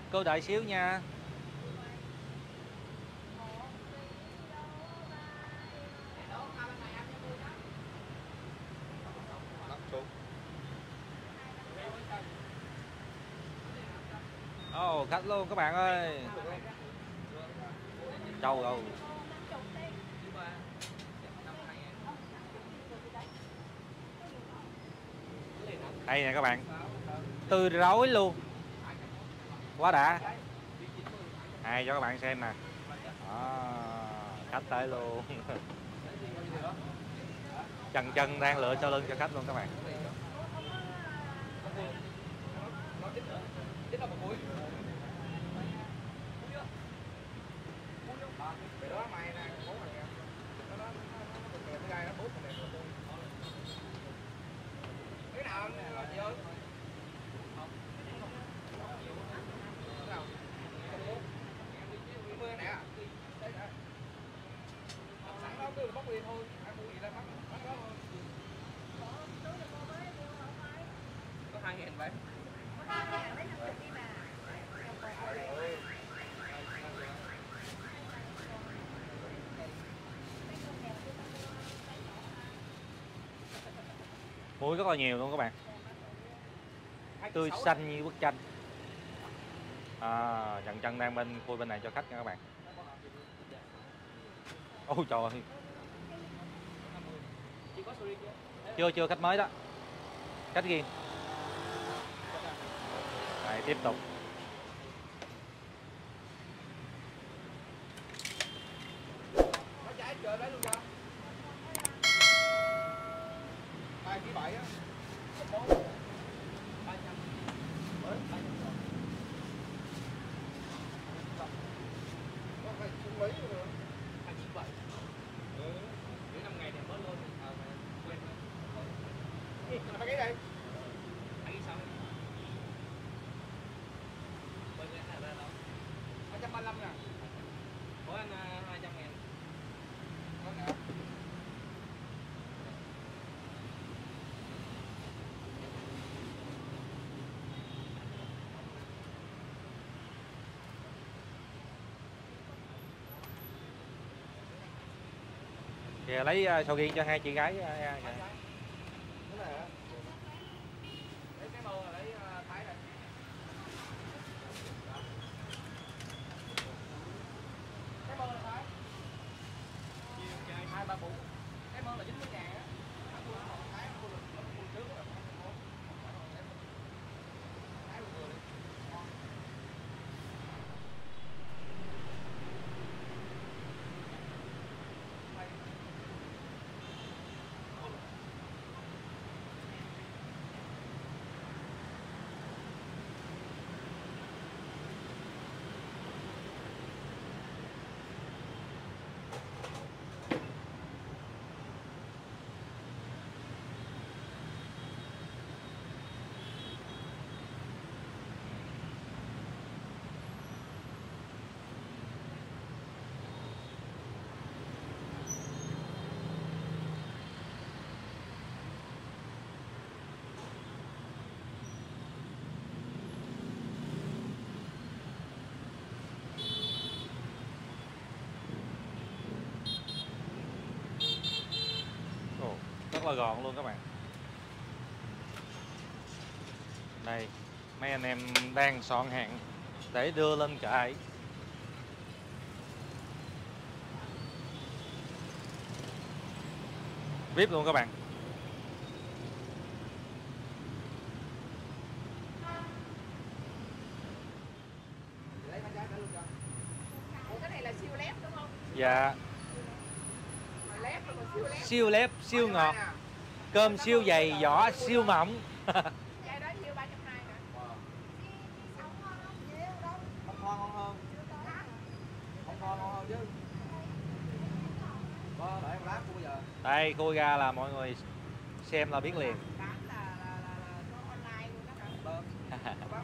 Cô đợi xíu nha. Ồ, khách luôn các bạn ơi. Trâu đâu. Đây nè các bạn, tươi rói luôn, quá đã. Hay cho các bạn xem nè. Khách tới luôn. Chân chân đang lựa sau lưng cho khách luôn các bạn. Cái nào chị ơi? Sẵn đó cứ bóc đi thôi, ai mua gì ra bắt đó thôi. Có 2.000 vậy? Muối rất là nhiều luôn các bạn, tươi xanh như bức tranh. Chân chân đang bên khui bên này cho khách nha các bạn. Ôi trời ơi. Chưa khách mới đó, khách riêng. Đây, tiếp tục. Kìa lấy sầu riêng cho hai chị gái. Cái mơ là 90.000 á. Rất là gọn luôn các bạn. Đây, mấy anh em đang soạn hàng để đưa lên trại. VIP luôn các bạn. Cái này là siêu lép đúng không? Dạ. Lép rồi còn siêu lép. Siêu lép, siêu ngọt. Cơm siêu dày, vỏ siêu mỏng. Chai đó nhiêu 320 hả? Không ngon hơn. Không ngon hơn chứ. Đợi em lát bây giờ. Đây, khui ra là mọi người xem là biết liền. Bán là có online luôn đó hả? Bán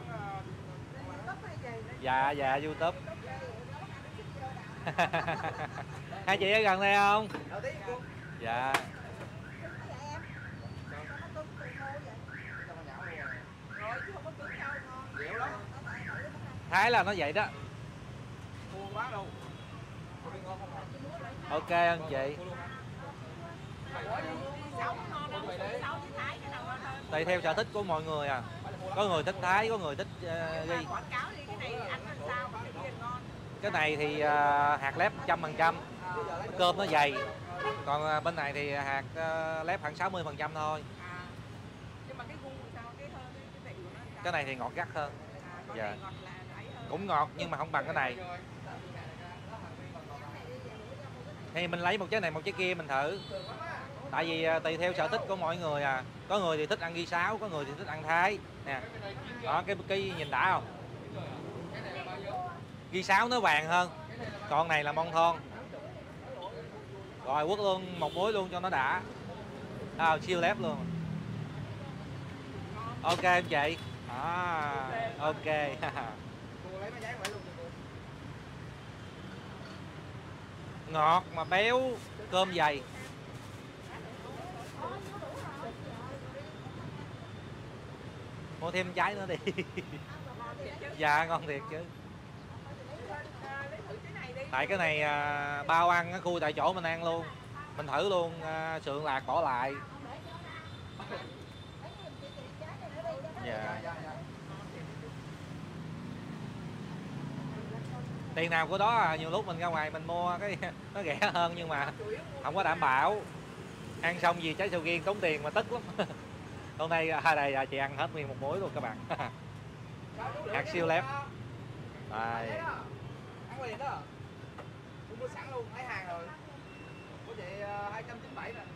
Dạ YouTube. Hai chị ở gần đây không? Dạ. Thái là nó vậy đó. Mua quá đâu. Cô đi ngon không hả? Ok anh chị. Tùy theo sở thích của mọi người à. Có người thích Thái, có người thích ghi. Quảng cáo đi cái này ăn làm sao mà cái kia ngon. Cái này thì hạt lép 100%, cơm nó dày. Còn bên này thì hạt lép khoảng 60% thôi. Nhưng mà cái gu sao cái vị của nó sao? Cái này thì ngọt gắt hơn. Con Dạ. này ngọt là ấy hơn. Cũng ngọt nhưng mà không bằng cái này. Thì mình lấy một trái này một trái kia mình thử. Tại vì tùy theo sở thích của mọi người à. Có người thì thích ăn ghi sáo, có người thì thích ăn Thái nè. Đó, cái nhìn đã không? Ghi sáo nó vàng hơn, còn này là mông thon. Rồi quất luôn một muối luôn cho nó đã. Siêu lép luôn. Ok em chị. Ok. Ngọt mà béo, cơm dày. Mua thêm trái nữa đi. Dạ ngon thiệt chứ. Tại cái này bao ăn á, khui tại chỗ mình ăn luôn. Mình thử luôn, sườn lạc bỏ lại. Dạ. Tiền nào của đó à, nhiều lúc mình ra ngoài mình mua cái nó rẻ hơn nhưng mà không có đảm bảo. Ăn xong gì trái sầu riêng tốn tiền mà tức lắm. Hôm nay đây chị ăn hết nguyên một muối luôn các bạn. Hạt siêu lép. Đây. Ăn liền đó. Tôi mua sẵn luôn, lấy hàng rồi. Của chị 297 nè.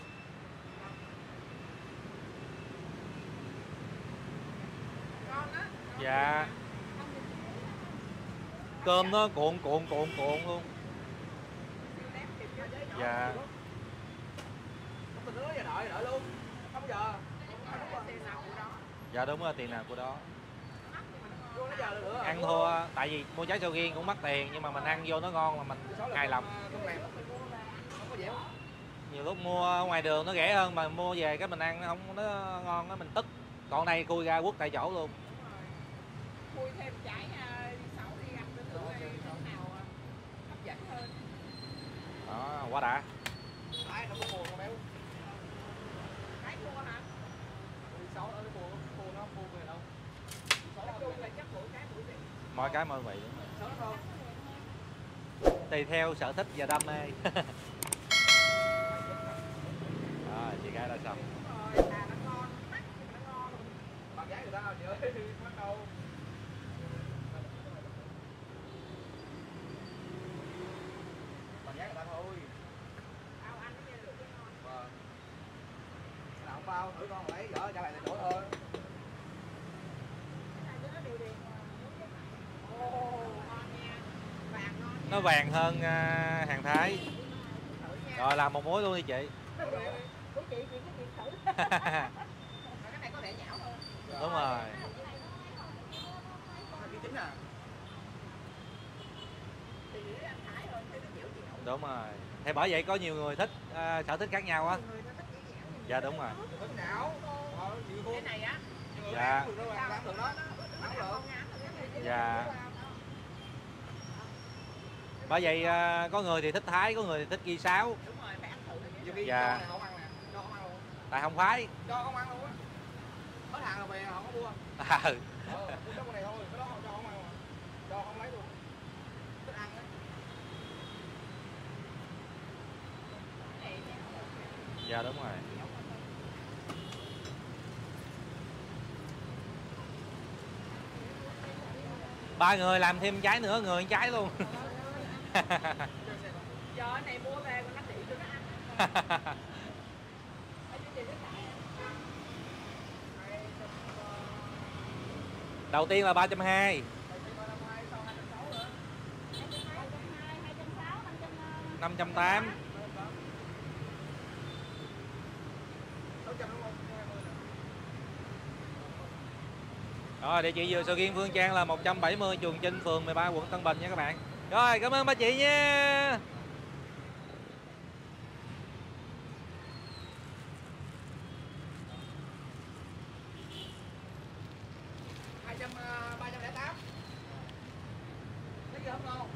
Ngon á. Dạ. Cơm nó cuộn luôn. Dạ. Không nữa giờ đợi luôn. Không giờ. Dạ đúng rồi, tiền nào của đó. Vô nó giờ nữa. Ăn thua, tại vì mua trái sầu riêng cũng mất tiền nhưng mà mình ăn vô nó ngon là mình hài lòng. Nhiều lúc mua ở ngoài đường nó rẻ hơn mà mua về cái mình ăn nó không nó ngon á mình tức. Còn này khui ra quất tại chỗ luôn. Khui thêm trái sấu đi ăn thử cái nào hấp dẫn hơn. Đó, quá đã. Ai không có buồn con béo. Cái thua hả? Sáu ở cái buồn nó buồn về đâu. Nói là chắc mỗi cái mỗi vị. Mỗi cái mỗi vị đúng rồi. Sáu không? Tùy theo sở thích và đam mê. Rồi, chị gái đã xong. Rồi, nó ngon, mắt thì nó ngon. Bằng giá người ta nào chị ơi, bắt đầu. Bằng giá người ta thôi. Ao ăn cái gì được cái ngon. Vâng. Nào không bao, thử con lấy vợ trả lại tại chỗ thôi. Nó vàng hơn hàng Thái. Rồi làm một muối luôn đi chị. Của chị có tiền thử. Cái này có vẻ nhão hơn. Đúng rồi. Chính à. Đúng rồi. Thì bởi vậy có nhiều người thích sở thích khác nhau á. Dạ đúng rồi. Cái này á. Dạ. Dạ. Bởi vậy có người thì thích Thái, có người thì thích ghi sáo. Đúng rồi, phải ăn thử. Dạ. Không ăn nè, cho không ăn luôn. Tại không phái. Cho không ăn luôn á. Hết hàng rồi về họ không có mua. Mua cái này thôi, cái đó cho không ăn mà. Cho không lấy luôn. Thích ăn á. Dạ đúng rồi. Ba người làm thêm trái nữa, người trái luôn. Giờ cái này mua về còn nó trị cho nó ăn. Đầu tiên là 320. 580. Rồi địa chỉ vừa sầu riêng Phương Trang là 170 Trường Chinh, phường 13, quận Tân Bình nha các bạn. Rồi cảm ơn ba chị nha. kia không ngon.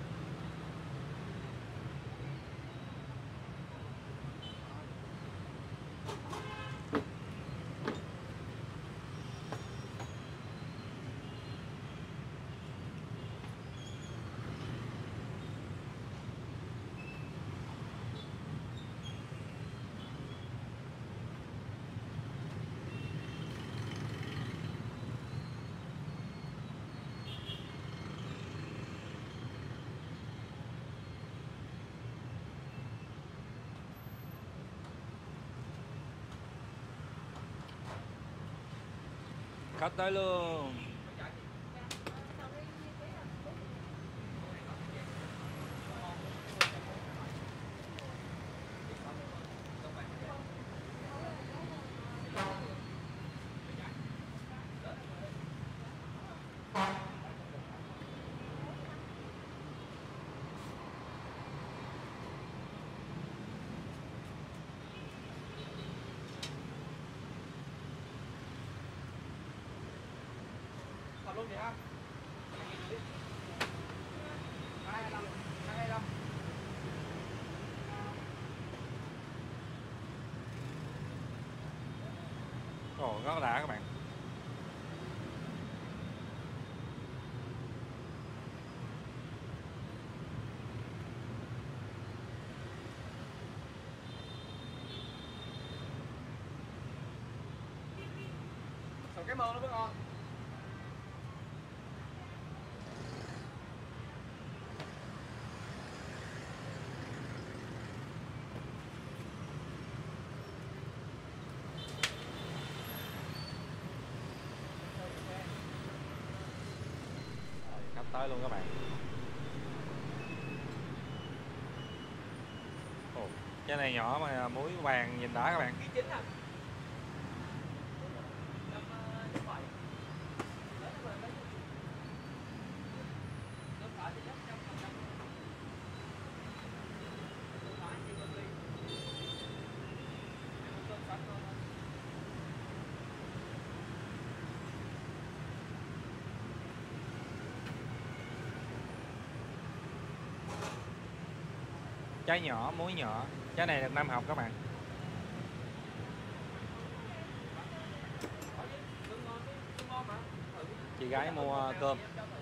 Khách tới luôn. Luôn vậy ha. 225, 225. Ồ, rất đã các bạn. Rồi cái mơ nó mới ngon. Khách tới luôn các bạn. Ồ, cái này nhỏ mà muối vàng nhìn đã các bạn. Trái nhỏ, muối nhỏ. Trái này được 5 hộp các bạn. Chị gái mua cơm.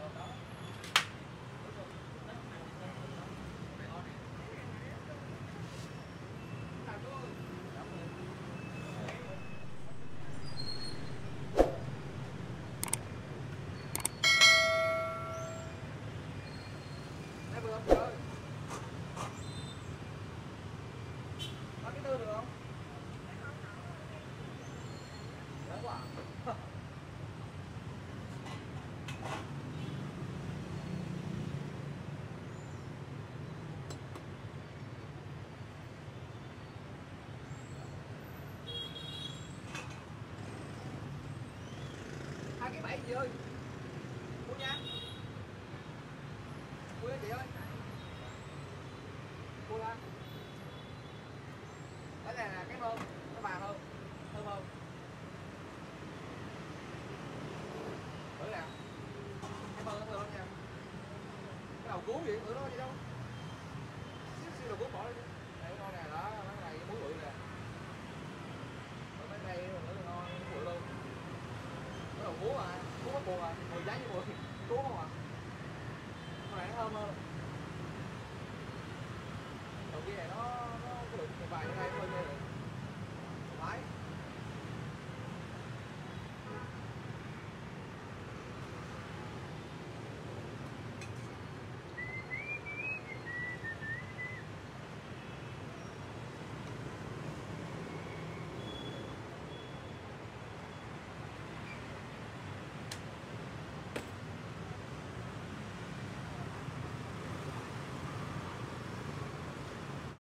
Cái 7 chị ơi. Mua nha. Mua nha chị ơi. Mua ra. Cái này là cái mơm, nó vàng hơn. Thơm hơn. Thử nè. Cái mơm nó thơm lắm nha. Cái đầu cuốn gì, thử nó gì đâu. Xíu đầu cuốn bỏ đi. Đây con này đó, cái này muối bự nè. Ở bên đây nữa ngon, bự luôn. Cái đầu cuốn à, cuốn bắt buồn à, mùi trái như mùi cuốn không à. Con này nó thơm hơn. Đầu kia này nó có được vài cái đây